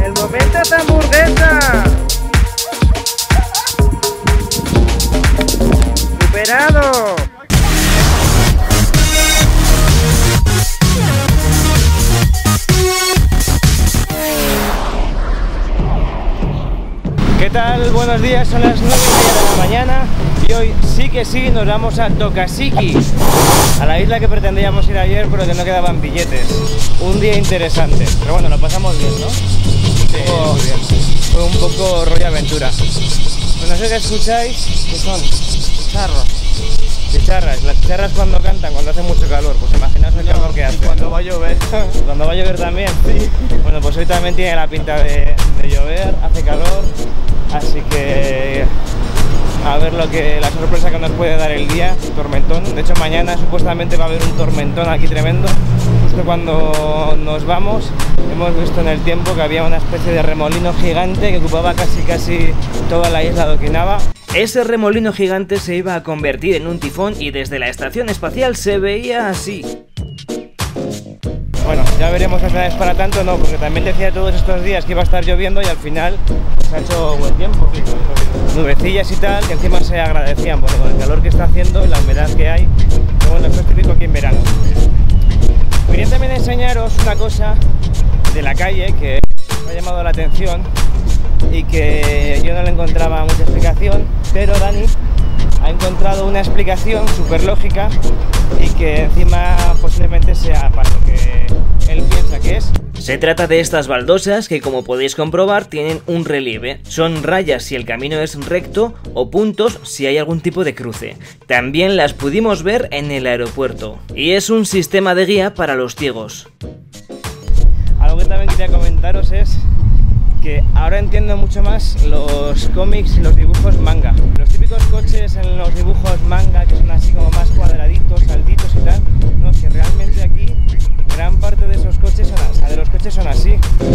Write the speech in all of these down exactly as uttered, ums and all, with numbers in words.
¡El momento de hamburguesa! ¡Superado! ¿Qué tal? Buenos días, son las nueve y media de la mañana y hoy sí que sí nos vamos a Tokasiki, a la isla que pretendíamos ir ayer pero que no quedaban billetes. Un día interesante, pero bueno, lo pasamos bien, ¿no? Sí, oh, muy bien. Fue un poco rollo aventura. Pues no sé qué escucháis, ¿qué son? Charros. Chicharras, las chicharras cuando cantan, cuando hace mucho calor, pues imaginaos el calor que hace. Cuando ¿no? va a llover. Cuando va a llover también. Sí. Bueno, pues hoy también tiene la pinta de, de llover, hace calor, así que a ver lo que la sorpresa que nos puede dar el día, tormentón. De hecho mañana supuestamente va a haber un tormentón aquí tremendo. Justo cuando nos vamos hemos visto en el tiempo que había una especie de remolino gigante que ocupaba casi casi toda la isla de Okinawa. Ese remolino gigante se iba a convertir en un tifón y desde la estación espacial se veía así. Bueno, ya veremos si es para tanto, no, porque también decía todos estos días que iba a estar lloviendo y al final se ha hecho buen tiempo. Nubecillas y tal, que encima se agradecían, porque con el calor que está haciendo y la humedad que hay, pero bueno, esto es típico aquí en verano. Quería también enseñaros una cosa de la calle que me ha llamado la atención y que yo no le encontraba mucha explicación, pero Dani ha encontrado una explicación súper lógica y que encima posiblemente sea para lo que él piensa que es. Se trata de estas baldosas que, como podéis comprobar, tienen un relieve. Son rayas si el camino es recto o puntos si hay algún tipo de cruce. También las pudimos ver en el aeropuerto. Y es un sistema de guía para los ciegos. Algo que también quería comentaros es que ahora entiendo mucho más los cómics y los dibujos manga. Los típicos coches en los dibujos manga que son así como más cuadraditos, saltitos y tal, no, que realmente aquí gran parte de esos coches son, o sea, de los coches son así.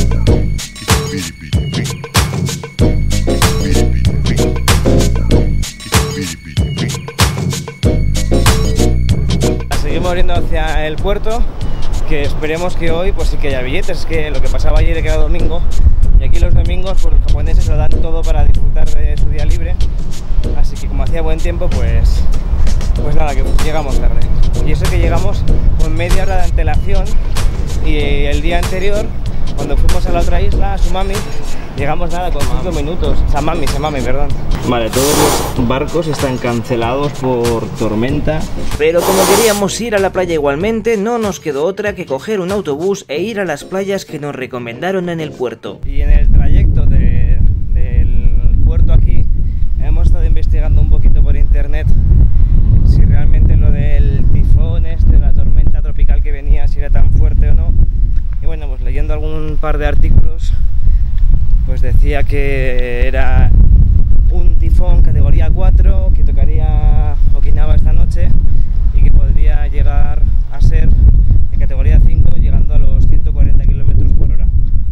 Seguimos yendo hacia el puerto, que esperemos que hoy pues sí que haya billetes, que lo que pasaba ayer que era domingo. Y aquí los domingos pues, los japoneses lo dan todo para disfrutar de su día libre, así que como hacía buen tiempo pues, pues nada, que llegamos tarde. Y eso que llegamos con media hora de antelación y el día anterior, cuando fuimos a la otra isla, a Sumami, llegamos nada con cinco minutos. Samami, Samami, perdón. Vale, todos los barcos están cancelados por tormenta. Pero como queríamos ir a la playa igualmente, no nos quedó otra que coger un autobús e ir a las playas que nos recomendaron en el puerto. Y en el trayecto de, del puerto aquí, hemos estado investigando un poquito por internet si realmente lo del tifón este, la tormenta tropical que venía, si era tan fuerte o no. Y bueno, pues leyendo algún par de artículos, pues decía que era un tifón categoría cuatro que tocaría Okinawa esta noche y que podría llegar a ser de categoría cinco, llegando a los ciento cuarenta kilómetros por hora.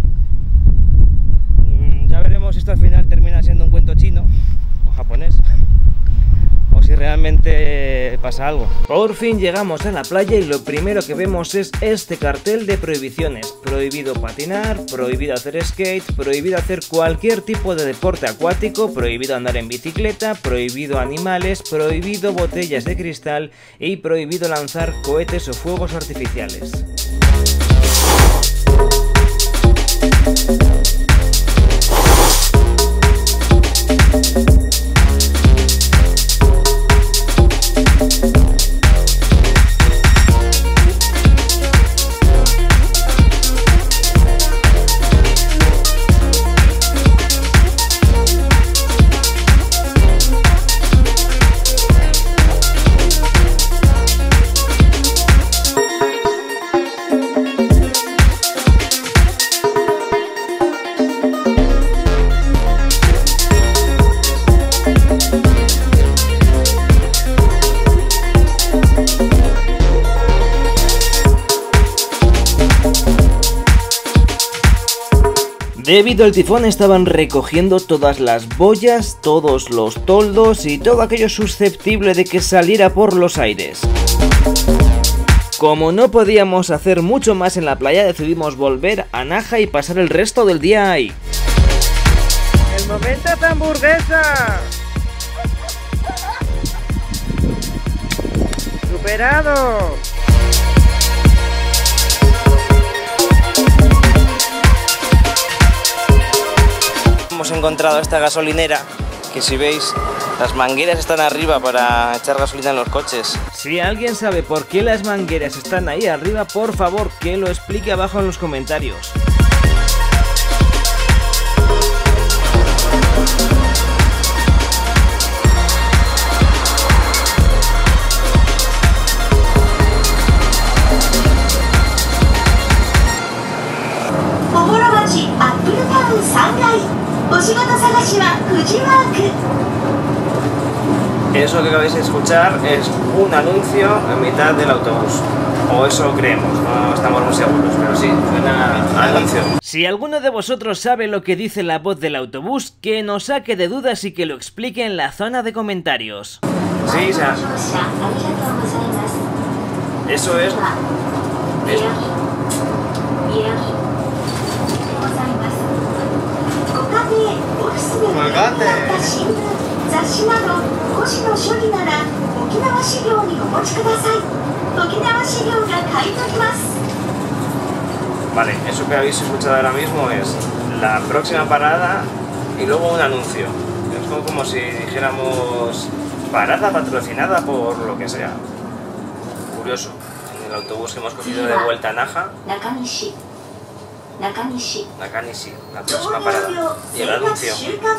Ya veremos si esto al final termina siendo un cuento chino o japonés, o si realmente pasa algo. Por fin llegamos a la playa y lo primero que vemos es este cartel de prohibiciones. Prohibido patinar, prohibido hacer skate, prohibido hacer cualquier tipo de deporte acuático, prohibido andar en bicicleta, prohibido animales, prohibido botellas de cristal y prohibido lanzar cohetes o fuegos artificiales. Debido al tifón estaban recogiendo todas las boyas, todos los toldos y todo aquello susceptible de que saliera por los aires. Como no podíamos hacer mucho más en la playa, decidimos volver a Naha y pasar el resto del día ahí. ¡El momento de hamburguesa! ¡Superado! Hemos encontrado esta gasolinera, que si veis, las mangueras están arriba para echar gasolina en los coches. Si alguien sabe por qué las mangueras están ahí arriba, por favor que lo explique abajo en los comentarios. Eso que acabáis de escuchar es un anuncio en mitad del autobús. O eso creemos, no estamos muy seguros, pero sí, suena anuncio. Si alguno de vosotros sabe lo que dice la voz del autobús, que nos saque de dudas y que lo explique en la zona de comentarios. Sí, o sea, eso es... es... Vale, eso que habéis escuchado ahora mismo es la próxima parada y luego un anuncio. Es como, como si dijéramos parada patrocinada por lo que sea. Curioso. En el autobús que hemos cogido de vuelta a Naha. Nakanishi. Nakanishi, la próxima parada. Y el anuncio.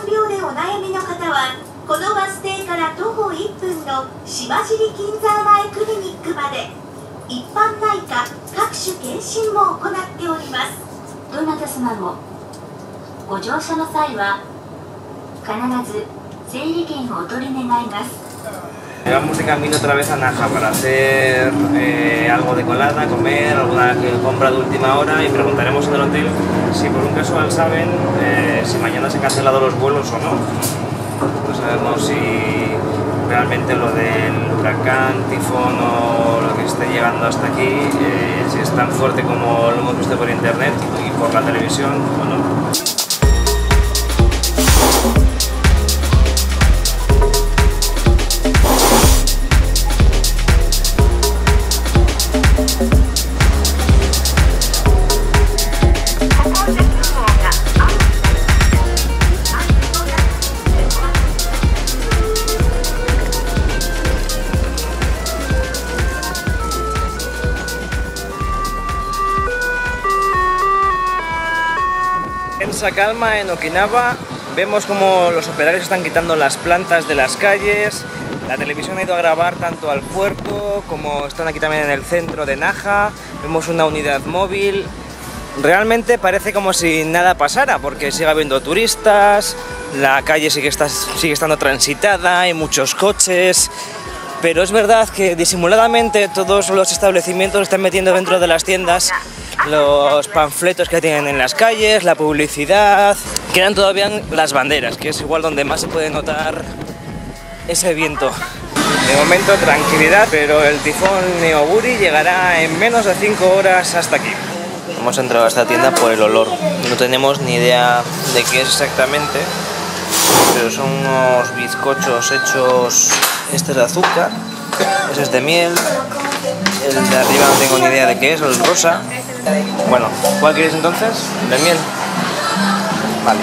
Llegamos de camino otra vez a Naha para hacer eh, algo de colada, comer, alguna compra de última hora y preguntaremos en el hotel si por un casual saben eh, si mañana se han cancelado los vuelos o no. No sabemos si realmente lo del huracán, tifón o lo que esté llegando hasta aquí, eh, si es tan fuerte como lo hemos visto por internet y por la televisión o no. En calma en Okinawa vemos como los operarios están quitando las plantas de las calles. La televisión ha ido a grabar tanto al puerto como están aquí también en el centro de Naha. Vemos una unidad móvil. Realmente parece como si nada pasara porque sigue habiendo turistas, la calle sigue, está, sigue estando transitada, hay muchos coches. Pero es verdad que disimuladamente todos los establecimientos están metiendo dentro de las tiendas los panfletos que tienen en las calles, la publicidad. Quedan todavía las banderas, que es igual donde más se puede notar ese viento. De momento tranquilidad, pero el tifón Neoguri llegará en menos de cinco horas hasta aquí. Hemos entrado a esta tienda por el olor. No tenemos ni idea de qué es exactamente, pero son unos bizcochos hechos... Este es de azúcar, ese es de miel, el de arriba no tengo ni idea de qué es, el rosa. Bueno, ¿cuál queréis entonces? ¿El de miel? Vale.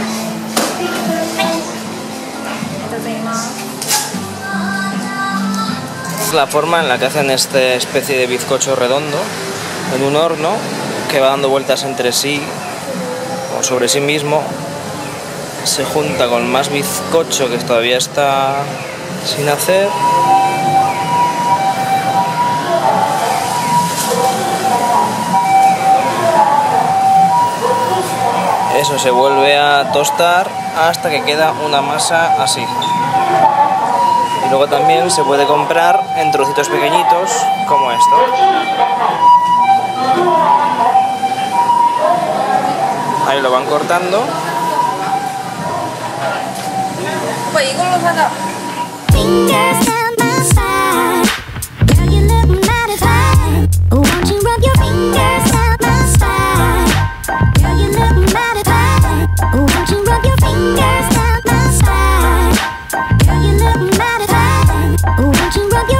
Es la forma en la que hacen esta especie de bizcocho redondo en un horno que va dando vueltas entre sí o sobre sí mismo. Se junta con más bizcocho que todavía está sin hacer. Eso se vuelve a tostar hasta que queda una masa así. Y luego también se puede comprar en trocitos pequeñitos como esto. Ahí lo van cortando. Fingers down my spine, girl, you look mighty fine. Ooh, your fingers down my spine. Girl, you look mighty fine. Oh, won't you rub your fingers down my spine? Girl, you look mighty fine. Oh, won't you rub your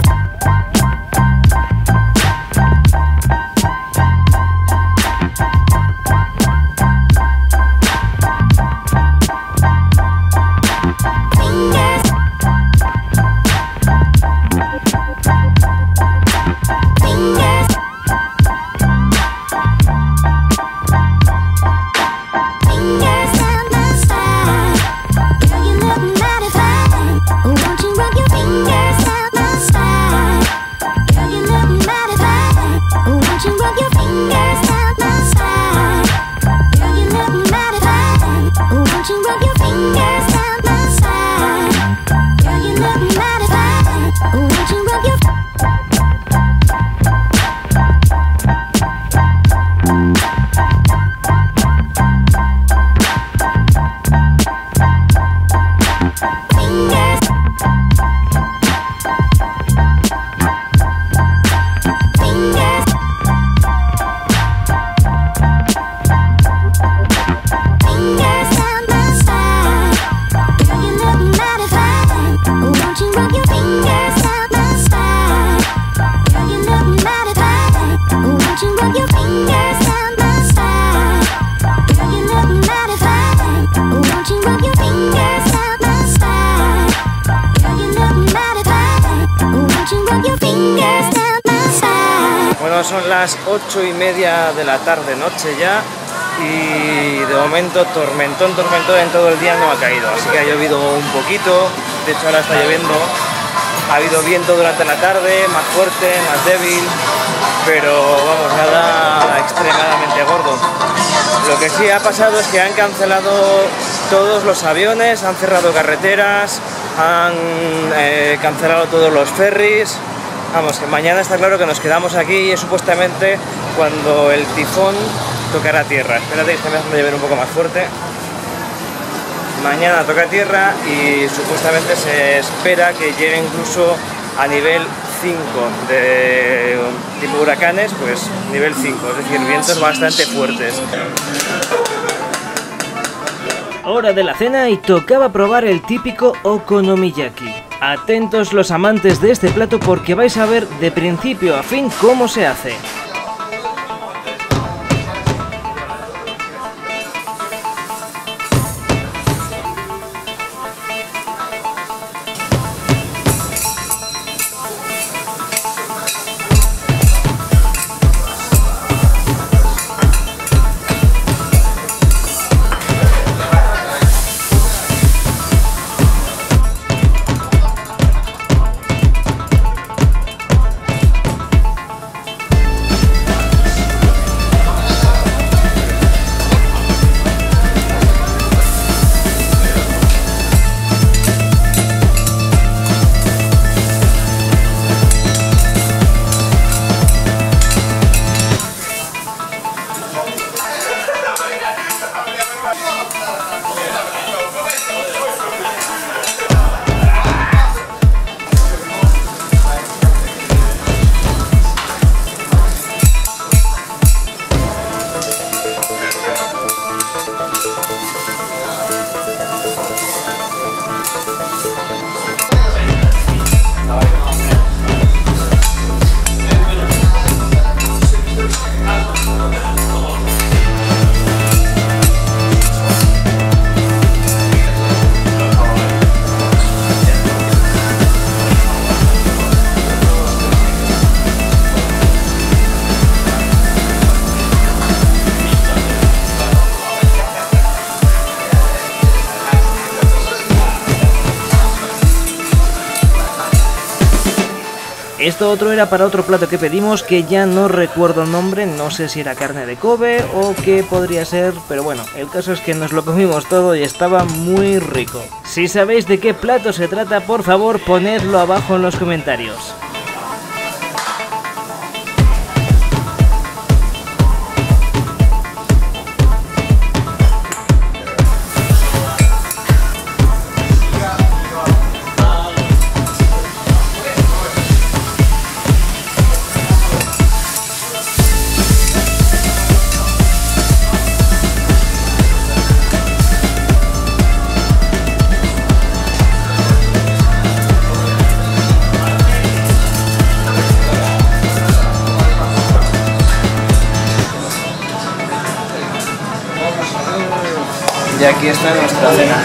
Son las ocho y media de la tarde, noche ya, y de momento tormentón, tormentón en todo el día no ha caído, así que ha llovido un poquito, de hecho ahora está lloviendo, ha habido viento durante la tarde, más fuerte, más débil, pero vamos, nada extremadamente gordo. Lo que sí ha pasado es que han cancelado todos los aviones, han cerrado carreteras, han eh, cancelado todos los ferries. Vamos, que mañana está claro que nos quedamos aquí y es supuestamente cuando el tifón tocará tierra. Espérate que se me hace llover un poco más fuerte. Mañana toca tierra y supuestamente se espera que llegue incluso a nivel cinco de tipo huracanes, pues nivel cinco, es decir, vientos bastante fuertes. Hora de la cena y tocaba probar el típico okonomiyaki. Atentos los amantes de este plato porque vais a ver de principio a fin cómo se hace. Esto otro era para otro plato que pedimos que ya no recuerdo el nombre, no sé si era carne de Kobe o qué podría ser, pero bueno, el caso es que nos lo comimos todo y estaba muy rico. Si sabéis de qué plato se trata, por favor ponedlo abajo en los comentarios. Y aquí está nuestra cena.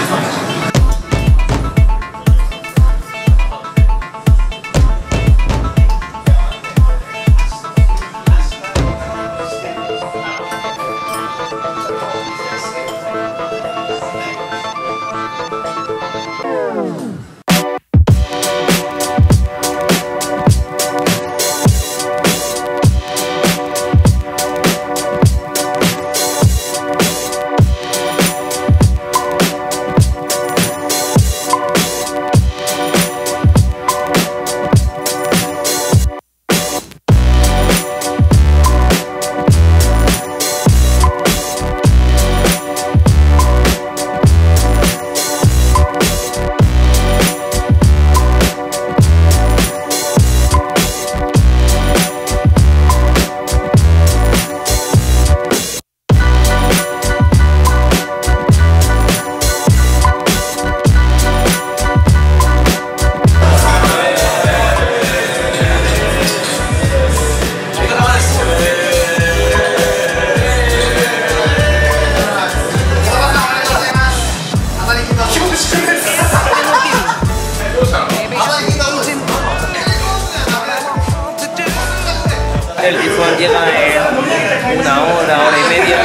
El tifón llega en una hora, hora y media,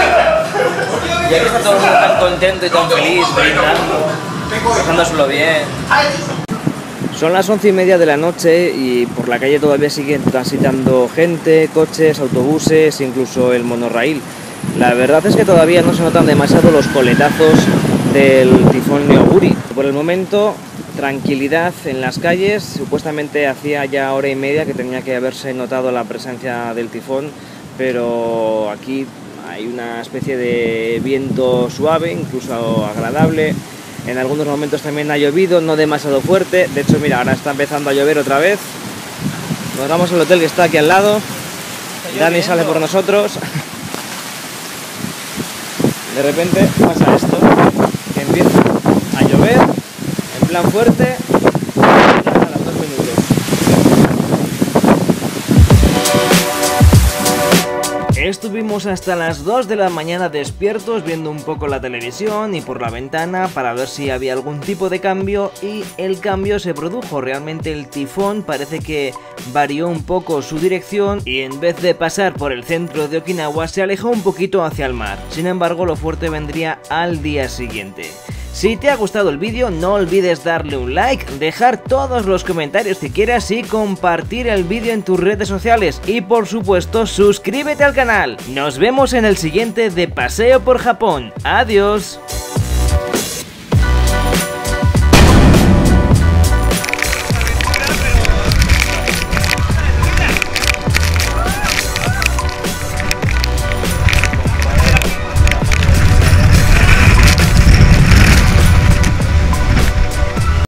y aquí está todo el mundo tan contento y tan feliz, brindando, pasándoselo bien. Son las once y media de la noche y por la calle todavía siguen transitando gente, coches, autobuses, incluso el monorraíl. La verdad es que todavía no se notan demasiado los coletazos del tifón Neoguri. Por el momento, tranquilidad en las calles. Supuestamente hacía ya hora y media que tenía que haberse notado la presencia del tifón, pero aquí hay una especie de viento suave, incluso agradable. En algunos momentos también ha llovido, no demasiado fuerte. De hecho, mira, ahora está empezando a llover otra vez. Nos vamos al hotel que está aquí al lado. Dani sale por nosotros. De repente pasa esto, que empieza a llover en plan fuerte a los dos minutos. Estuvimos hasta las dos de la mañana despiertos viendo un poco la televisión y por la ventana para ver si había algún tipo de cambio, y el cambio se produjo. Realmente el tifón parece que varió un poco su dirección y en vez de pasar por el centro de Okinawa se alejó un poquito hacia el mar. Sin embargo, lo fuerte vendría al día siguiente. Si te ha gustado el vídeo, no olvides darle un like, dejar todos los comentarios que quieras y compartir el vídeo en tus redes sociales. Y por supuesto, suscríbete al canal. Nos vemos en el siguiente de Paseo por Japón. Adiós.